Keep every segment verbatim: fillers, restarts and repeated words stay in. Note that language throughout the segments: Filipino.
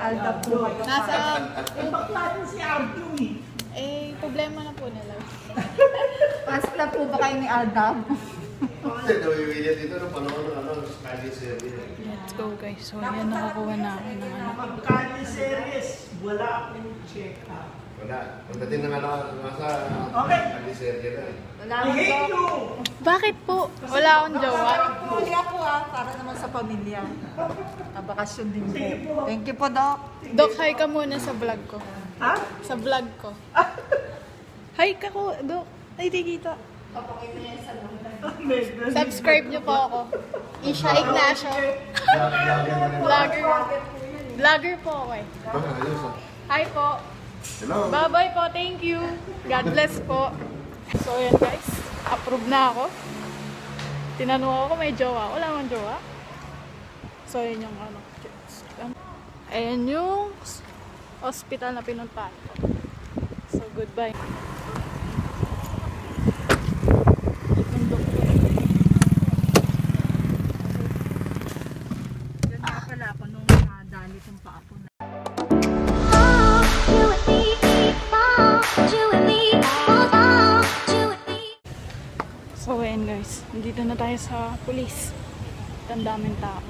Aldab po. Nasa... Eh, bakla si Aldab eh. Eh, problema na po nila. Pass na po ba kayo ni Aldab? Let's go guys. So, yan nakakuha na ako ng ano. Magkali series, wala akong check-up. Wala. Pagdating ng ano, nasa Okay. kaliserye na. Wala I hate you! Bakit po? Wala akong jowa. Huli ako ah, para naman sa pamilya. Nabakasyon din po. Thank you po, Doc. Dok, hi ka muna sa vlog ko. Ha? Sa vlog ko. Hi ka ko, Dok. Ay, di kita. Subscribe niyo po ako. Isha Ignacio. Vlogger. Vlogger po ako eh. Baka, ayos ah. Hi po. Hello. Bye-bye po. Thank you. God bless po. So, yan guys. Approve na ako. Tinanong ako kung may jowa. Wala akong jowa. So, yan yung ano. Ayan yung hospital na pinuntahan ko. So, goodbye. Yung doktor. Yan nga pala ako nung nakadali itong paa ko na. So, ayan guys. Nandito na tayo sa police. Ang daming tao.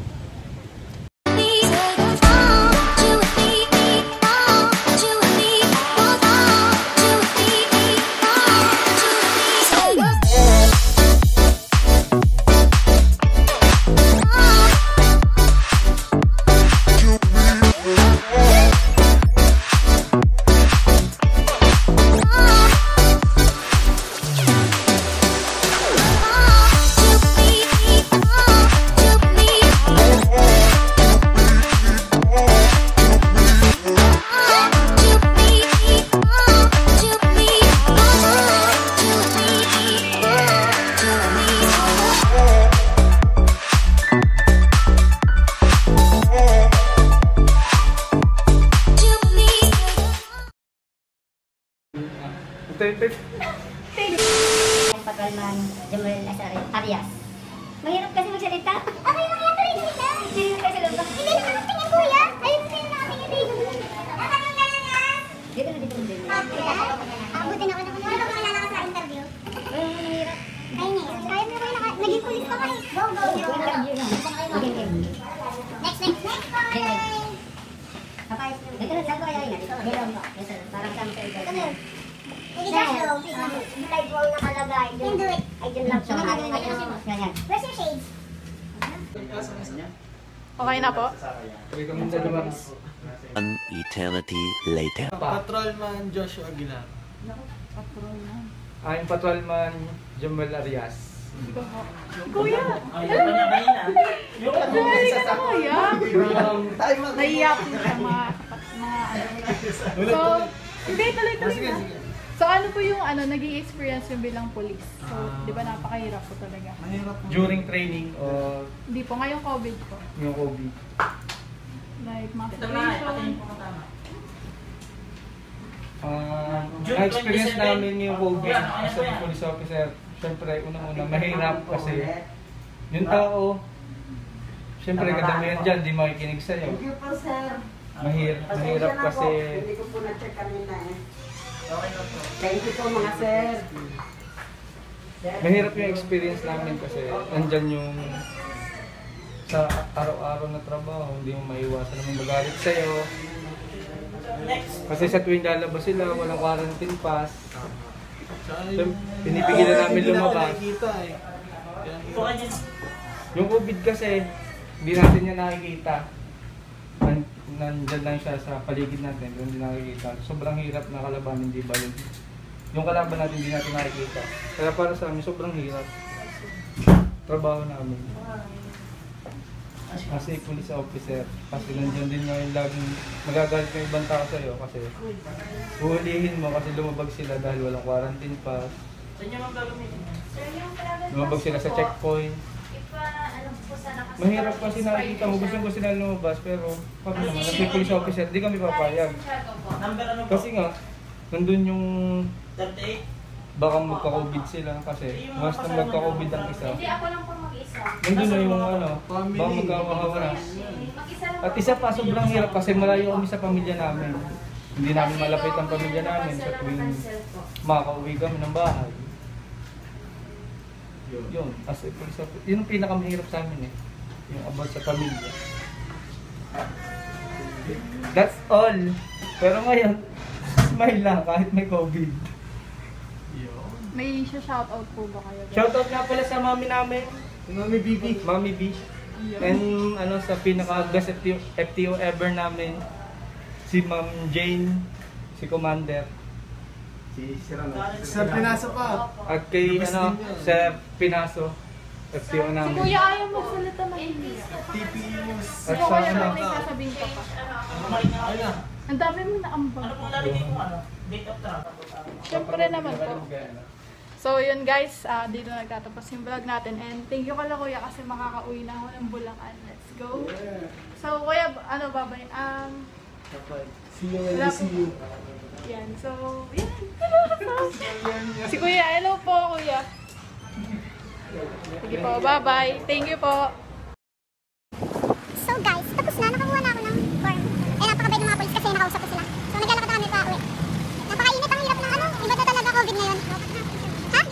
Patrolman Jumel Arias. Mahirap kasi magsalita. Ako yung kaya tuloy nila. Hindi kasi loob. Hindi naman ang tingin kuya. Ayun din namin yung tingin. Nakakang gano'n nga. Dito na dito din. Abutin ako na kung ano kung nalala ka sa interview. Ay, mahirap. Ay, ngayon. Kaya mo kayo naka... Naging pulis pa kayo. Go, go, go. Interview na. Next, next, next. Bye. Kapayos nyo. Dito na, saan ko kayo rin? Dito na. Parang saan ko kayo. Hindi ka show. Live wall nakalagay. Do it. Ay, dyan lang siya. Where's your shades? Okay na po? An eternity later. Patrolman Joshua Aguilar. Patrolman. I'm Patrolman Jumel Arias. Kuya! Ayaw pa niya kanina. Yung ano Ay, ka na kuya! tayo mag- Nahiya po siya mga... mga ano. So, hindi, tuloy-tuloy na. So, ano po yung ano, naging experience yung bilang police? So, di ba napakahirap po talaga? Mahirap po. During training o Hindi po, ngayong COVID po. yung COVID. Like, mga Ito na, patayin situation. po katama. Uh, June na-experience twenty-seven. namin yung COVID Yan, as a yan. police officer. Siyempre, unang-una, mahirap kasi yung tao, siyempre, kadamihan dyan, di makikinig sa'yo. Thank you po, sir. Mahir, mahirap kasi Hindi ko po na-check kanina eh. Okay na po. Thank you po, mga sir. mahirap yung experience namin kasi nandyan yung sa araw-araw na trabaho, hindi mo maiwasan naman magalit sa'yo. Kasi sa tuwing lalabas sila, walang quarantine pass. So, pinipigilan namin lumabas. Yung COVID kasi, hindi natin yan nakikita. Nan- Nandyan lang siya sa paligid natin, pero hindi nakikita. Sobrang hirap na kalabanin, di ba yun? Yung kalaban natin, hindi natin nakikita. Kaya para sa amin, sobrang hirap. Trabaho namin. Kasi police officer, kasi nandiyan din yung laging magagalit yung ibang tao sa'yo kasi huhulihin mo kasi lumabag sila dahil walang quarantine pass. Lumabag sila sa checkpoint. Mahirap kasi nakikita mo, gusto ko sila lumabas pero pag naman, kasi police officer, di kami papayag. Kasi nga, nandun yung baka magka-COVID sila kasi mas na magka-COVID ang isa. Hindi, ako lang po mag-isa. Nandun na yung ano, baka magkawawa na. At isa pa, sobrang hirap kasi malayo kami sa pamilya namin. Hindi namin malapit ang pamilya namin sa tuwing makaka-uwi kami ng bahay. Yun, as a, yun ang pinakamahirap sa amin eh. Yung about sa pamilya. That's all. Pero ngayon, smile lang kahit may COVID. May shoutout po ba kayo? guys? Shoutout nga pala sa mami namin. Mami B B. Mami B. And ano sa pinaka-best F T O ever namin. Si Ma'am Jane, si Commander. Si Sirano. Sa Pinaso pa. At kay ano, sa Pinaso. F T O Si namin. Kuya ayaw magsalita mahilig. T P News. At Ikaw sa kaya ano, may sasabihin ka pa. Ang dami mo na ambang. Ano pong narinig mo ano? Date of travel. Siyempre naman po. So yun guys, ah, dito nagtatapos yung vlog natin. And thank you kala Kuya kasi makakauwi na ako ng Bulacan. Let's go. So Kuya, ano babay? Um, See you when I see you. yan. So, yan. Si Kuya, hello po Kuya. Sige po, bye-bye. Thank you po. So guys, tapos na. Nakakuha na ako ng form. Eh, napakabait ng mga polis kasi nakausap ko sila. So naglalakad na kami pa uwi. Napakainit, ang hirap ng ano. Iba na talaga COVID ngayon. Ha?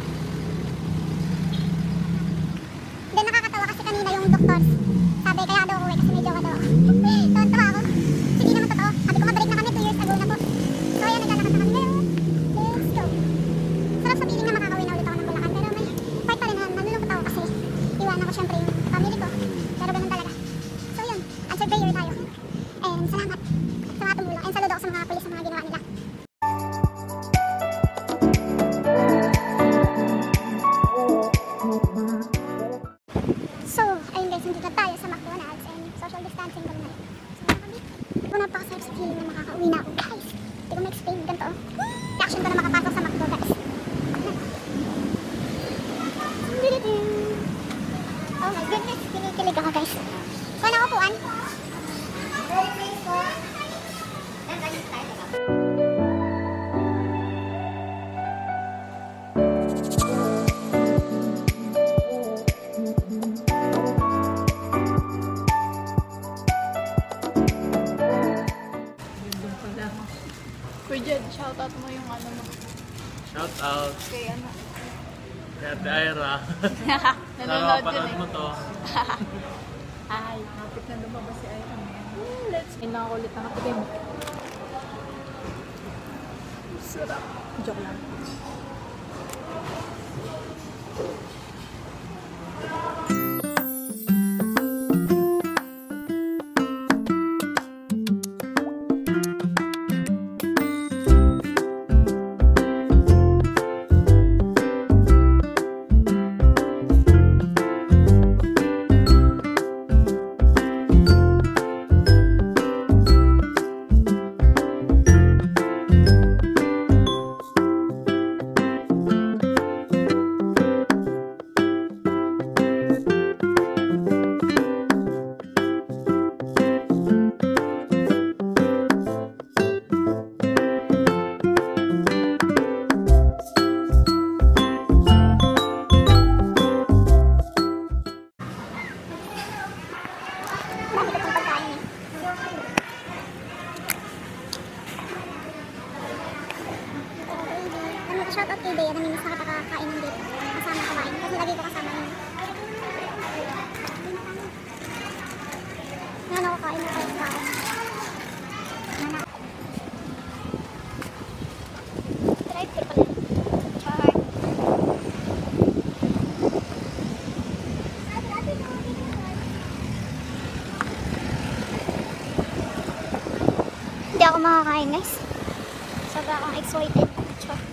Then nakakatawa kasi kanina yung doktor. Sabi kaya daw ako uwi kasi may jowa daw ako. Tawa-tawa ako. Hindi naman totoo. Sabi ko mabalik na kami two years ago na po. So ayan, naglalakad na kami ngayon. Let's go. Sarap sa piling na makakauwi na ulit ako ng Bulacan. Pero may part pa rin na nalulungkot ako kasi iwanan ko syempre yung family ko. Pero ganun talaga. So yun, answer prayer tayo. And salamat sa mga tumulong. And saludo ako sa mga polis sa mga ginawa nila. So, ayun guys, nandito na tayo sa McDonald's and social distancing kami ngayon. So, kami. Ito napakasarap sa feeling na makakauwi na ako, guys. Hindi ko ma-explain ganito. Reaction ko na makapasok sa McDo, guys. Oh my goodness, kinikilig ako, guys. So, ano upuan? Very graceful. Then, I just started up. Kuya Jed, shoutout mo yung ano mo. Shout out Kay ano. kay Ate Ira. Nanonood yun Napapanood eh. mo to. Ay, kapit na lumabas si Ira. Hmm, let's go. Inakulit na kapitin mo. Sarap. Joke lang. Shoutout kay Bea, namimiss na kita kakain ng dito. Kasama kumain. Kasi lagi ko kasama yun. Ano ako kain na kain ba ako? Drive ko pala. Char. Hindi ako makakain guys. Sobrang akong excited. Char.